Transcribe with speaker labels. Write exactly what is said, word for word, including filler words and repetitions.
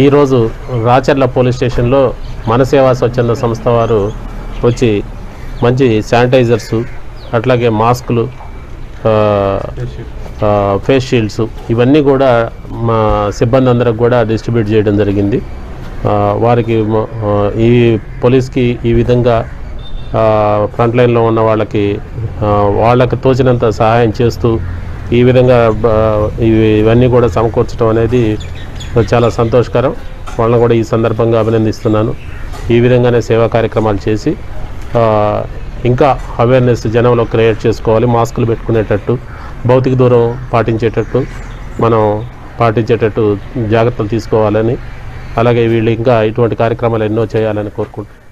Speaker 1: ఈరోజు రాచర్ల పోలీస్ స్టేషన్లో మన సేవా స్వచ్ఛంద సంస్థ వారు వచ్చి మంచి శానిటైజర్సు అట్లాగే మాస్కులు ఫేస్ షీల్డ్స్ ఇవన్నీ కూడా మా సిబ్బంది అందరికి కూడా డిస్ట్రిబ్యూట్ చేయడం జరిగింది. వారికి ఈ పోలీస్కి ఈ విధంగా ఫ్రంట్ లైన్లో ఉన్న వాళ్ళకి వాళ్ళకి తోచినంత సహాయం చేస్తూ ఈ విధంగా ఇవన్నీ కూడా సమకూర్చడం అనేది చాలా సంతోషకరం. వాళ్ళని కూడా ఈ సందర్భంగా అభినందిస్తున్నాను. ఈ విధంగానే సేవా కార్యక్రమాలు చేసి ఇంకా అవేర్నెస్ జనంలో క్రియేట్ చేసుకోవాలి. మాస్కులు పెట్టుకునేటట్టు, భౌతిక దూరం పాటించేటట్టు మనం పాటించేటట్టు జాగ్రత్తలు తీసుకోవాలని, అలాగే వీళ్ళు ఇంకా ఇటువంటి కార్యక్రమాలు ఎన్నో చేయాలని కోరుకుంటున్నాను.